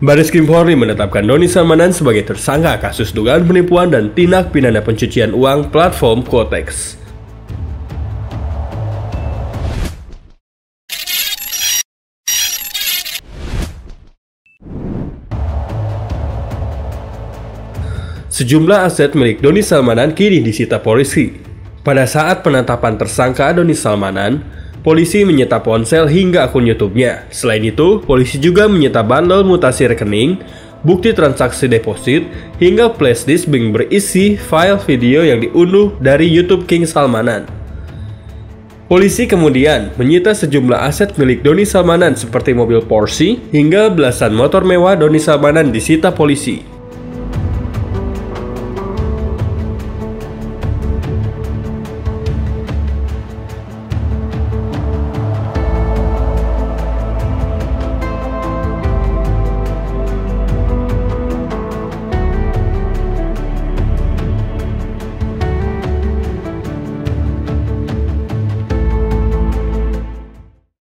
Barreskrim Polri menetapkan Doni Salmanan sebagai tersangka kasus dugaan penipuan dan tindak pidana pencucian uang platform Quotex. Sejumlah aset milik Doni Salmanan kini disita polisi. Pada saat penetapan tersangka Doni Salmanan, polisi menyita ponsel hingga akun YouTube-nya. Selain itu, polisi juga menyita bundle mutasi rekening, bukti transaksi deposit, hingga flashdisk yang berisi file video yang diunduh dari YouTube King Salmanan. Polisi kemudian menyita sejumlah aset milik Doni Salmanan seperti mobil Porsche hingga belasan motor mewah Doni Salmanan disita polisi.